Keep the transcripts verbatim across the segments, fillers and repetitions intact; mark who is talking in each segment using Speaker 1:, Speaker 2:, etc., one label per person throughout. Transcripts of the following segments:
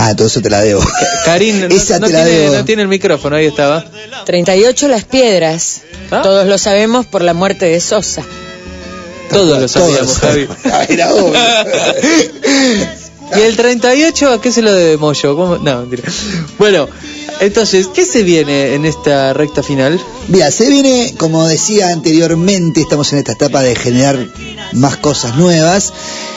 Speaker 1: Ah, todo eso te la debo.
Speaker 2: Karin no,
Speaker 1: Esa
Speaker 2: no,
Speaker 1: te la
Speaker 2: tiene,
Speaker 1: debo.
Speaker 2: no tiene el micrófono, ahí estaba.
Speaker 3: treinta y ocho Las Piedras.
Speaker 2: ¿Ah?
Speaker 3: Todos lo sabemos por la muerte de Sosa.
Speaker 2: Todos lo sabíamos, Javi.
Speaker 1: Era obvio.
Speaker 2: ¿Y el treinta y ocho a qué se lo debe Moyo? ¿Cómo? No, mentira. Bueno, entonces, ¿qué se viene en esta recta final?
Speaker 1: Mira, se viene, como decía anteriormente, estamos en esta etapa de generar más cosas nuevas.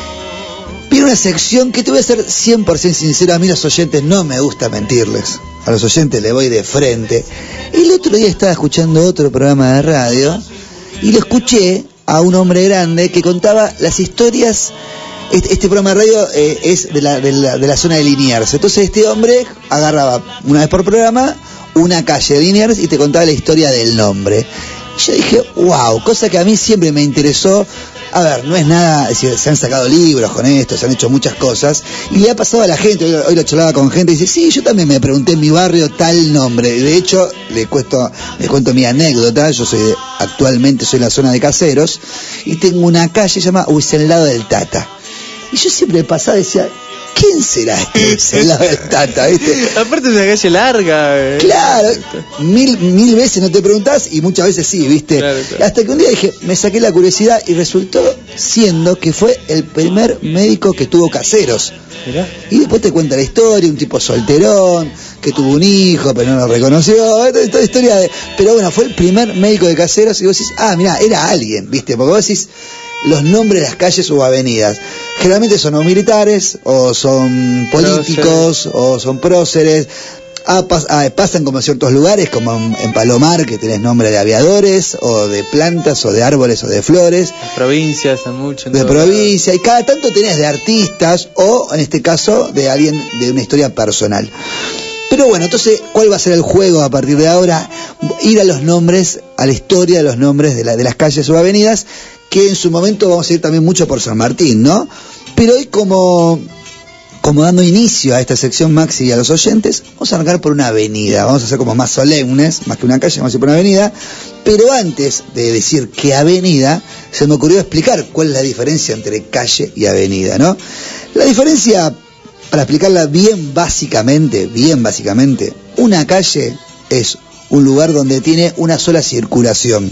Speaker 1: Viene una sección que te voy a ser cien por ciento sincero, a mí los oyentes no me gusta mentirles. A los oyentes le voy de frente. El otro día estaba escuchando otro programa de radio y lo escuché a un hombre grande que contaba las historias. Este, este programa de radio eh, es de la, de, la, de la zona de Liniers. Entonces este hombre agarraba una vez por programa una calle de Liniers y te contaba la historia del nombre. Y yo dije, wow, cosa que a mí siempre me interesó. A ver, no es nada, es decir, se han sacado libros con esto, se han hecho muchas cosas, y le ha pasado a la gente. Hoy, hoy lo charlaba con gente y dice, sí, yo también me pregunté en mi barrio tal nombre. De hecho, le cuento, le cuento mi anécdota. Yo soy de, actualmente soy de la zona de Caseros, y tengo una calle que se llama Huicenlado del Tata. Y yo siempre pasaba y decía, ¿quién será este Huicenlado del Tata? ¿Viste?
Speaker 2: Aparte es una calle larga. Eh.
Speaker 1: Claro, mil, mil veces no te preguntás y muchas veces sí, ¿viste?
Speaker 2: Claro, claro.
Speaker 1: Hasta que un día dije, me saqué la curiosidad y resultó siendo que fue el primer médico que tuvo Caseros.
Speaker 2: Mirá.
Speaker 1: Y después te cuenta la historia, un tipo solterón, que tuvo un hijo, pero no lo reconoció, esta historia de... Pero bueno, fue el primer médico de Caseros y vos decís, ah, mirá, era alguien, ¿viste? Porque vos decís los nombres de las calles o avenidas. Generalmente son o militares, o son políticos, próceres. O son próceres. Ah, pas, ah, pasan como en ciertos lugares, como en, en Palomar, que tenés nombre de aviadores, o de plantas, o de árboles, o de flores.
Speaker 2: Las provincias están mucho.
Speaker 1: De provincia, y cada tanto tenés de artistas, o en este caso, de alguien de una historia personal. Pero bueno, entonces, ¿cuál va a ser el juego a partir de ahora? Ir a los nombres, a la historia de los nombres de, la, de las calles o avenidas, que en su momento vamos a ir también mucho por San Martín, ¿no? Pero hoy como, como dando inicio a esta sección, Maxi, y a los oyentes, vamos a arrancar por una avenida, vamos a ser como más solemnes, más que una calle, vamos a ir por una avenida, pero antes de decir qué avenida, se me ocurrió explicar cuál es la diferencia entre calle y avenida, ¿no? La diferencia, para explicarla bien básicamente, bien básicamente, una calle es un lugar donde tiene una sola circulación.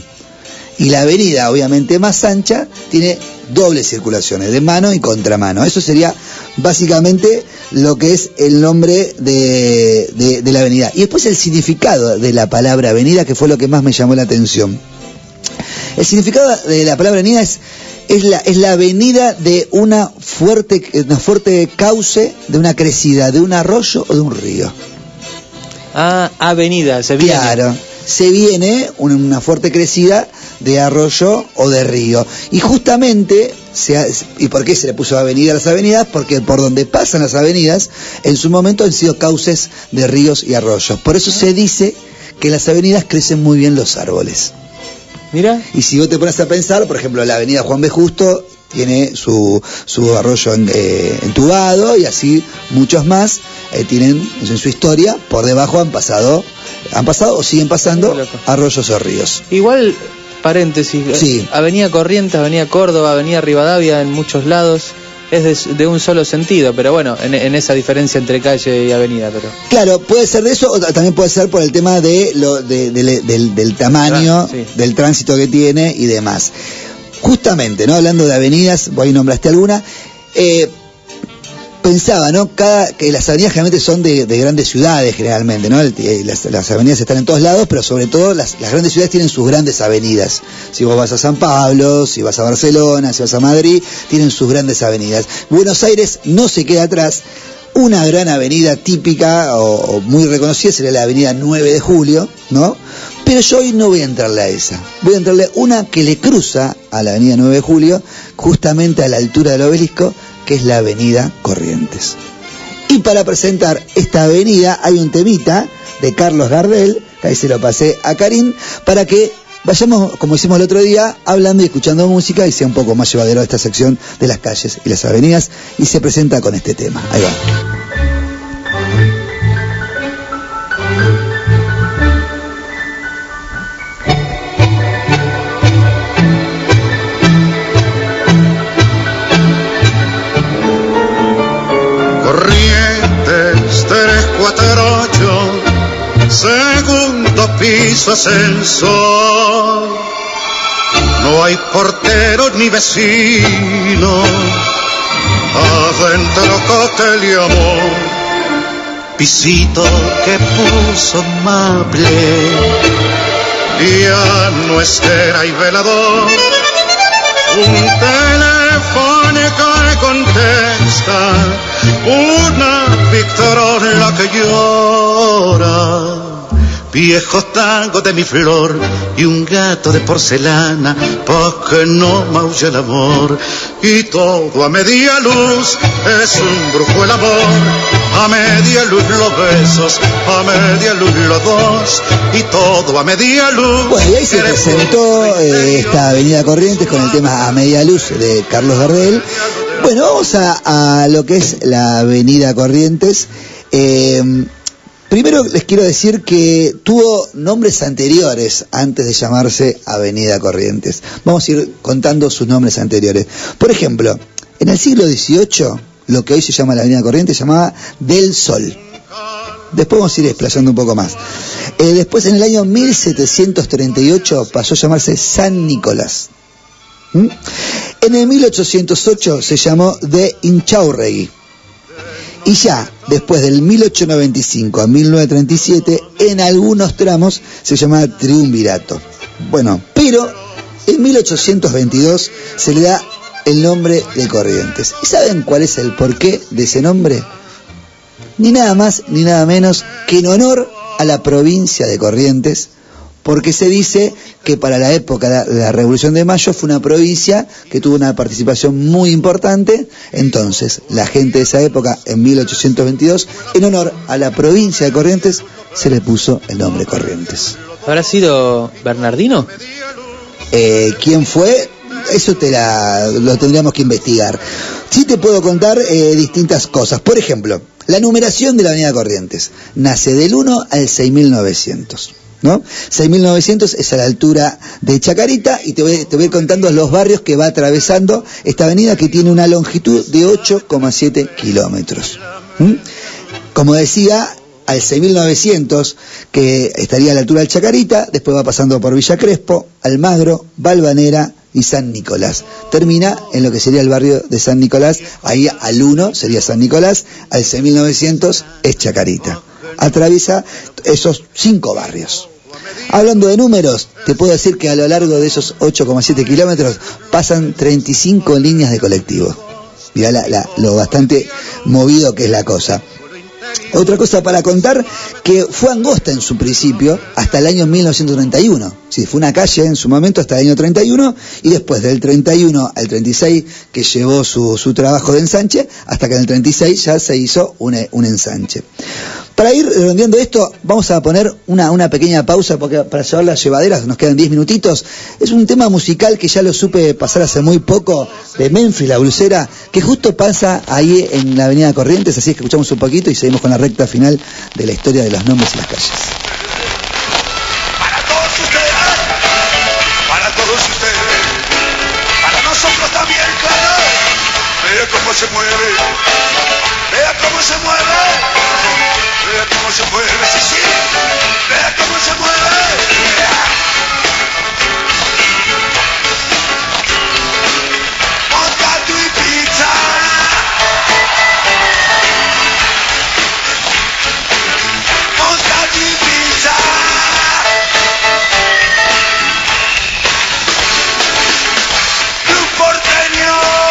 Speaker 1: Y la avenida, obviamente más ancha, tiene dobles circulaciones, de mano y contramano. Eso sería básicamente lo que es el nombre de, de, de la avenida. Y después el significado de la palabra avenida, que fue lo que más me llamó la atención. El significado de la palabra avenida es, es, la, es la avenida de una fuerte, una fuerte cauce, de una crecida, de un arroyo o de un río.
Speaker 2: Ah, avenida, se viene.
Speaker 1: Claro, se viene una fuerte crecida de arroyo o de río. Y justamente, se ha, ¿y por qué se le puso avenida a las avenidas? Porque por donde pasan las avenidas, en su momento han sido cauces de ríos y arroyos. Por eso se dice que en las avenidas crecen muy bien los árboles.
Speaker 2: Mira.
Speaker 1: Y si vos te pones a pensar, por ejemplo, la avenida Juan B. Justo tiene su, su arroyo en, eh, entubado, y así muchos más eh, tienen en su historia, por debajo han pasado, han pasado o siguen pasando arroyos o ríos.
Speaker 2: Igual, paréntesis,
Speaker 1: sí.
Speaker 2: Avenida Corrientes, Avenida Córdoba, Avenida Rivadavia, en muchos lados es de, de un solo sentido, pero bueno, en, en esa diferencia entre calle y avenida. Pero
Speaker 1: claro, puede ser de eso, o también puede ser por el tema de lo de, de, de, del, del tamaño, ah, sí. del tránsito que tiene y demás. Justamente, ¿no? Hablando de avenidas, vos ahí nombraste alguna, eh, pensaba, ¿no? Cada, que las avenidas generalmente son de, de grandes ciudades, generalmente, ¿no? Las, las avenidas están en todos lados, pero sobre todo las, las grandes ciudades tienen sus grandes avenidas. Si vos vas a San Pablo, si vas a Barcelona, si vas a Madrid, tienen sus grandes avenidas. Buenos Aires no se queda atrás. Una gran avenida típica o, o muy reconocida sería la avenida nueve de julio, ¿no? Pero yo hoy no voy a entrarle a esa. Voy a entrarle a una que le cruza a la avenida nueve de julio, justamente a la altura del obelisco, que es la avenida Corrientes. Y para presentar esta avenida hay un temita de Carlos Gardel, que ahí se lo pasé a Karin, para que vayamos, como hicimos el otro día, hablando y escuchando música y sea un poco más llevadero esta sección de las calles y las avenidas, y se presenta con este tema. Ahí va.
Speaker 4: Corrientes su ascensor. No hay portero ni vecino, adentro cóctel y amor. Pisito que puso Maple, ya no estera y velador. Un telefónico que contesta, una Victrola que llora. Viejo tango de mi flor y un gato de porcelana, pa' que no maulle el amor. Y todo a media luz es un brujo el amor. A media luz los besos, a media luz los dos, y todo a media luz.
Speaker 1: Bueno, y ahí se presentó eh, esta Avenida Corrientes con el tema A Media Luz de Carlos Gardel. Bueno, vamos a, a lo que es la Avenida Corrientes. Eh, Primero les quiero decir que tuvo nombres anteriores antes de llamarse Avenida Corrientes. Vamos a ir contando sus nombres anteriores. Por ejemplo, en el siglo dieciocho, lo que hoy se llama la Avenida Corrientes se llamaba Del Sol. Después vamos a ir explayando un poco más. Eh, después, en el año mil setecientos treinta y ocho, pasó a llamarse San Nicolás. ¿Mm? En el mil ochocientos ocho se llamó de Inchaurregui. Y ya después del mil ochocientos noventa y cinco a mil novecientos treinta y siete, en algunos tramos se llamaba Triunvirato. Bueno, pero en mil ochocientos veintidós se le da el nombre de Corrientes. ¿Y saben cuál es el porqué de ese nombre? Ni nada más ni nada menos que en honor a la provincia de Corrientes, porque se dice que para la época de la Revolución de Mayo fue una provincia que tuvo una participación muy importante. Entonces, la gente de esa época, en mil ochocientos veintidós, en honor a la provincia de Corrientes, se le puso el nombre Corrientes.
Speaker 2: ¿Habrá sido Bernardino?
Speaker 1: Eh, ¿Quién fue? Eso te la, lo tendríamos que investigar. Sí te puedo contar eh, distintas cosas. Por ejemplo, la numeración de la Avenida Corrientes nace del uno al seis mil novecientos. ¿No? seis mil novecientos es a la altura de Chacarita, y te voy, te voy a ir contando los barrios que va atravesando esta avenida, que tiene una longitud de ocho coma siete kilómetros. ¿Mm? Como decía, al seis mil novecientos, que estaría a la altura del Chacarita, después va pasando por Villa Crespo, Almagro, Valvanera y San Nicolás. Termina en lo que sería el barrio de San Nicolás. Ahí al uno sería San Nicolás, al seis mil novecientos es Chacarita. Atraviesa esos cinco barrios. Hablando de números, te puedo decir que a lo largo de esos ocho coma siete kilómetros pasan treinta y cinco líneas de colectivo. Mirá la, la, lo bastante movido que es la cosa. Otra cosa para contar, que fue angosta en su principio hasta el año mil novecientos treinta y uno. Sí, fue una calle en su momento hasta el año treinta y uno, y después del treinta y uno al treinta y seis, que llevó su, su trabajo de ensanche, hasta que en el treinta y seis ya se hizo un, un ensanche. Para ir redondeando esto, vamos a poner una, una pequeña pausa, porque para llevar las llevaderas nos quedan diez minutitos. Es un tema musical que ya lo supe pasar hace muy poco, de Memphis, la blusera, que justo pasa ahí en la Avenida Corrientes, así es que escuchamos un poquito y seguimos con la recta final de la historia de los nombres y las calles.
Speaker 5: Para todos ustedes, para todos ustedes, para nosotros también, claro. Vea cómo se mueve, vea cómo se mueve, vea cómo se mueve, sí, sí, vea cómo se mueve. Monta tu pizza. Monta tu pizza. Club Porteño.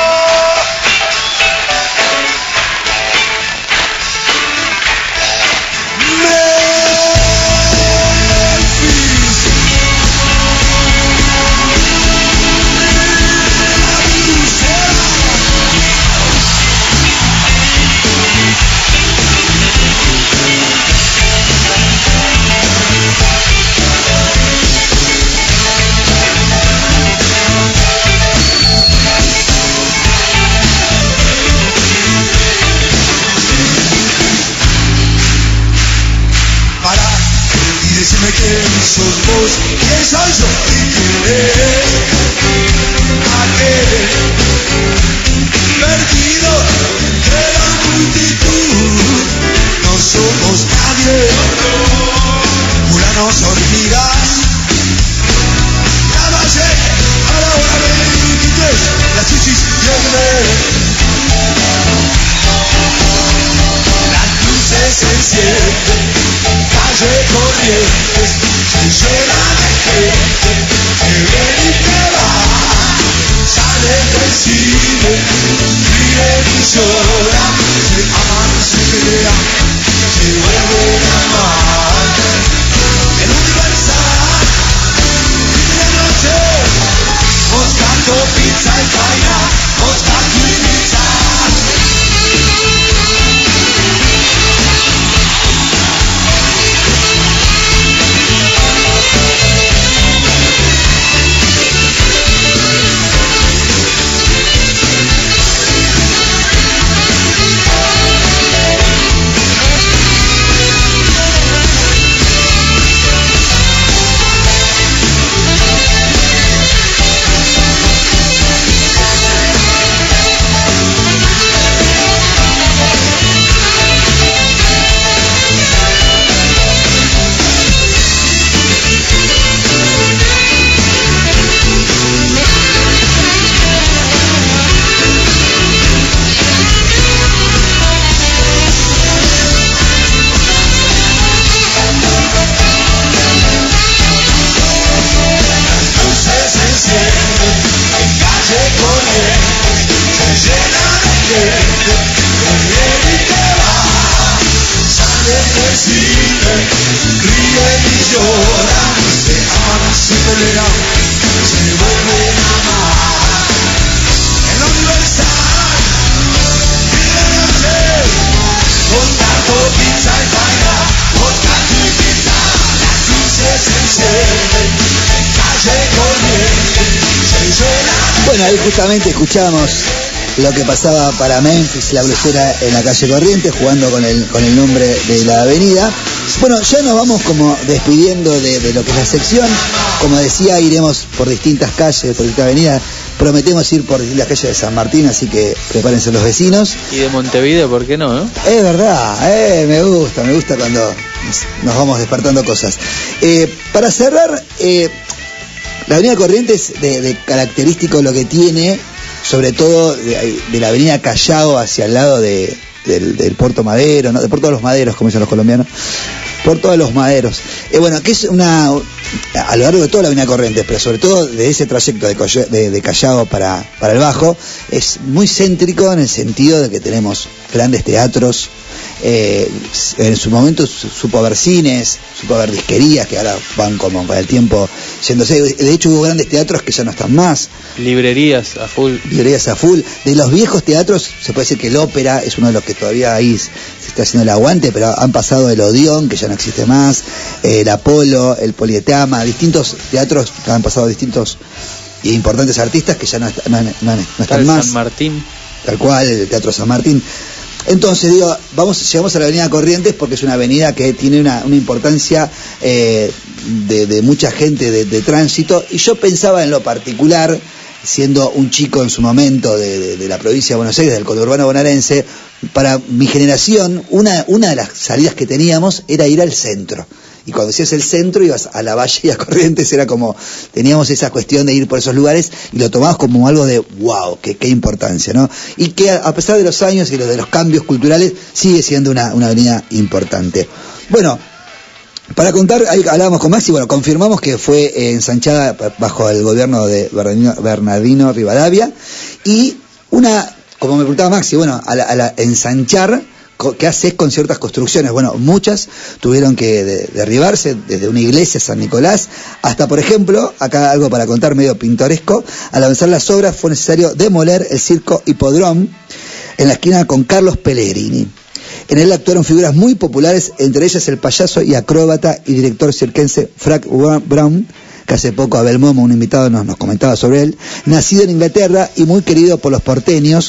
Speaker 5: Decime quién sos vos, quién soy yo y quién es aquel perdido entre la multitud. No somos nadie, mulanos hormigas.
Speaker 6: se enciende, calle Corrientes se llena de gente que viene y que va, sale del cine, ríe y llora, se aman, se pelean, se vuelven a amar. El Universal, fin de noche, Moscato, pizza y paella, Moscato y pizza.
Speaker 1: Bueno, ahí justamente escuchamos lo que pasaba para Memphis, la blusera en la calle Corrientes, jugando con el, con el nombre de la avenida. Bueno, ya nos vamos como despidiendo de, de lo que es la sección. Como decía, iremos por distintas calles, por distintas avenidas. Prometemos ir por distintas calles de San Martín, así que prepárense los vecinos.
Speaker 2: Y de Montevideo, ¿por qué no? no?
Speaker 1: Es verdad, eh, me gusta, me gusta cuando nos vamos despertando cosas. Eh, para cerrar, eh, la avenida Corrientes, de, de característico lo que tiene, sobre todo de, de la avenida Callao hacia el lado de, del, del Puerto Madero, ¿no? De Puerto de los Maderos, como dicen los colombianos, Puerto de los Maderos. Eh, bueno, que es una, a lo largo de toda la avenida Corrientes, pero sobre todo de ese trayecto de, Coll- de, de Callao para, para el Bajo, es muy céntrico en el sentido de que tenemos grandes teatros. Eh, en su momento supo haber cines, supo haber disquerías que ahora van como con el tiempo yéndose. De hecho hubo grandes teatros que ya no están más.
Speaker 2: Librerías a full.
Speaker 1: Librerías a full. De los viejos teatros se puede decir que el Ópera es uno de los que todavía ahí se está haciendo el aguante, pero han pasado el Odeón, que ya no existe más, eh, el Apolo, el Polietama, distintos teatros que han pasado distintos e importantes artistas que ya no, no, no, no están
Speaker 2: el
Speaker 1: más.
Speaker 2: San Martín.
Speaker 1: Tal cual, el Teatro San Martín. Entonces, digo, vamos, llegamos a la avenida Corrientes porque es una avenida que tiene una, una importancia eh, de, de mucha gente de, de tránsito, y yo pensaba en lo particular, siendo un chico en su momento de, de, de la provincia de Buenos Aires, del conurbano bonaerense, para mi generación, una, una de las salidas que teníamos era ir al centro. Y cuando decías el centro, ibas a la Valle y a Corrientes, era como, teníamos esa cuestión de ir por esos lugares y lo tomabas como algo de wow, qué, qué importancia, ¿no? Y que a pesar de los años y de los cambios culturales, sigue siendo una, una avenida importante. Bueno, para contar, ahí hablábamos con Maxi, bueno, confirmamos que fue eh, ensanchada bajo el gobierno de Bernardino, Bernardino Rivadavia, y una, como me preguntaba Maxi, bueno, a la, a la ensanchar, ¿qué haces con ciertas construcciones? Bueno, muchas tuvieron que de, derribarse, desde una iglesia, San Nicolás, hasta, por ejemplo, acá algo para contar medio pintoresco, al avanzar las obras fue necesario demoler el circo Hipodrome en la esquina con Carlos Pellegrini. En él actuaron figuras muy populares, entre ellas el payaso y acróbata y director circense Frank Brown, que hace poco Abel Momo, un invitado, nos, nos comentaba sobre él, nacido en Inglaterra y muy querido por los porteños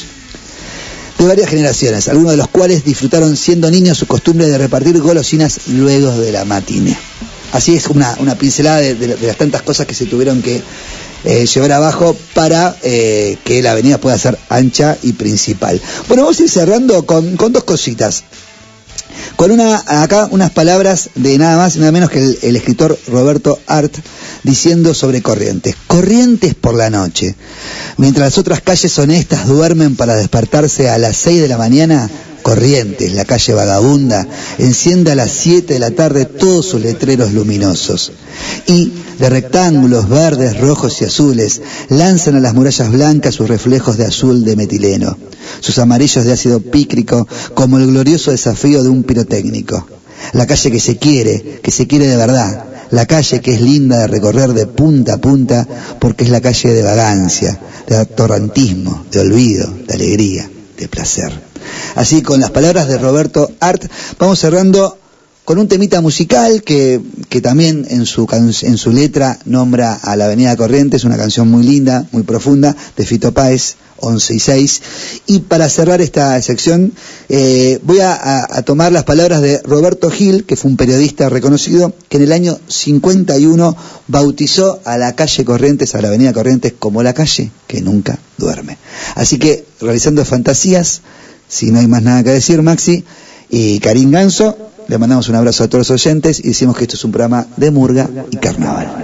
Speaker 1: de varias generaciones, algunos de los cuales disfrutaron siendo niños su costumbre de repartir golosinas luego de la matinée. Así es una, una pincelada de, de, de las tantas cosas que se tuvieron que eh, llevar abajo para eh, que la avenida pueda ser ancha y principal. Bueno, vamos a ir cerrando con, con dos cositas. Con una, acá unas palabras de nada más y nada menos que el, el escritor Roberto Art, diciendo sobre Corrientes: Corrientes por la noche, mientras las otras calles honestas duermen para despertarse a las seis de la mañana, Corrientes, la calle vagabunda, enciende a las siete de la tarde todos sus letreros luminosos. Y de rectángulos verdes, rojos y azules, lanzan a las murallas blancas sus reflejos de azul de metileno, sus amarillos de ácido pícrico, como el glorioso desafío de un pirotécnico. La calle que se quiere, que se quiere de verdad, la calle que es linda de recorrer de punta a punta, porque es la calle de vagancia, de atorrantismo, de olvido, de alegría, de placer. Así, con las palabras de Roberto Art, vamos cerrando con un temita musical que, que también en su, can, en su letra nombra a la Avenida Corrientes, una canción muy linda, muy profunda, de Fito Páez, once y seis. Y para cerrar esta sección, eh, voy a, a, a tomar las palabras de Roberto Gil, que fue un periodista reconocido, que en el año cincuenta y uno bautizó a la calle Corrientes, a la Avenida Corrientes, como la calle que nunca duerme. Así que, realizando fantasías, si no hay más nada que decir, Maxi y Karim Ganso, le mandamos un abrazo a todos los oyentes y decimos que esto es un programa de murga y carnaval.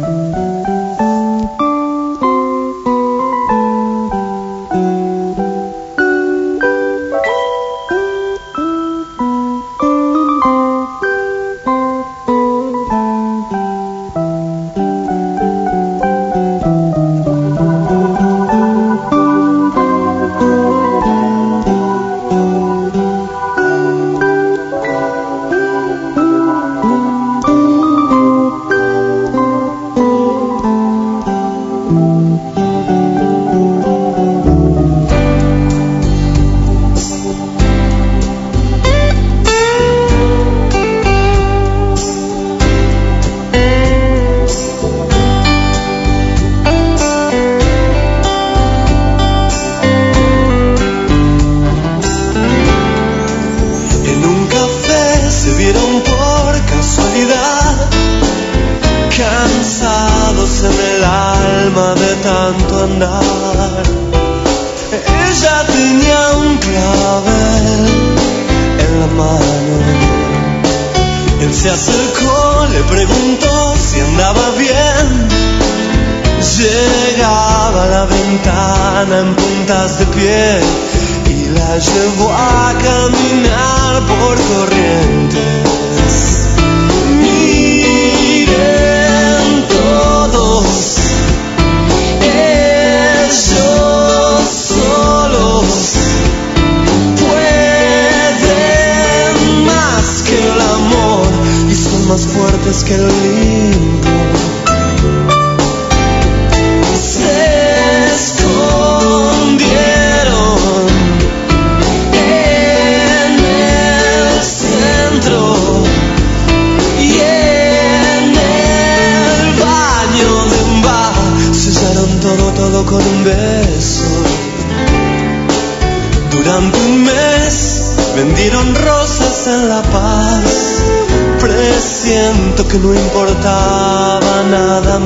Speaker 6: Que no importaba nada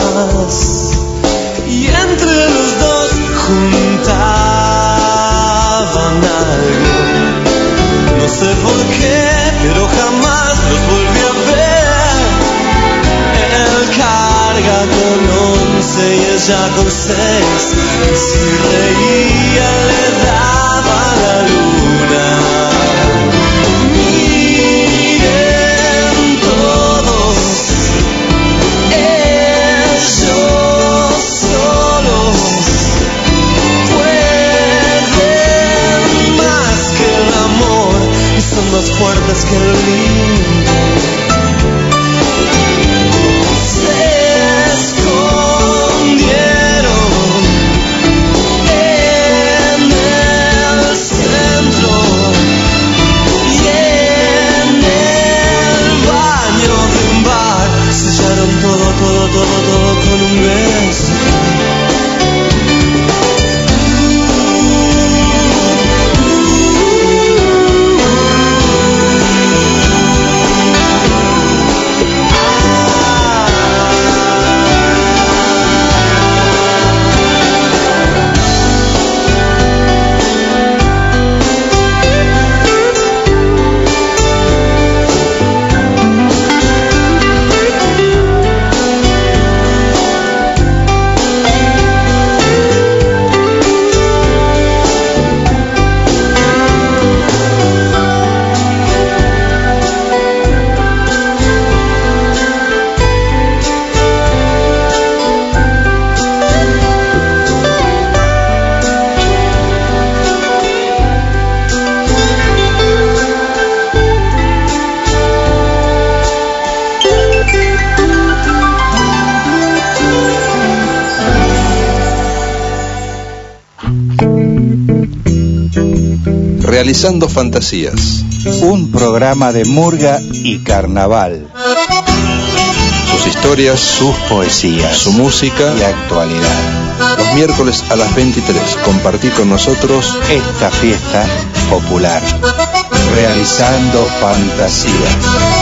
Speaker 6: más, y entre los dos juntaban algo, no sé por qué, pero jamás los volví a ver. Él carga con once y ella con seis, y si reía le daba la luna. Más fuertes que el lindo. Se escondieron en el centro y en el baño de un bar. Sellaron todo, todo, todo, todo con un beso.
Speaker 7: Realizando Fantasías.
Speaker 8: Un programa de murga y carnaval.
Speaker 7: Sus historias,
Speaker 8: sus poesías,
Speaker 7: su música
Speaker 8: y actualidad.
Speaker 7: Los miércoles a las veintitrés, compartí con nosotros
Speaker 8: esta fiesta popular. Realizando Fantasías.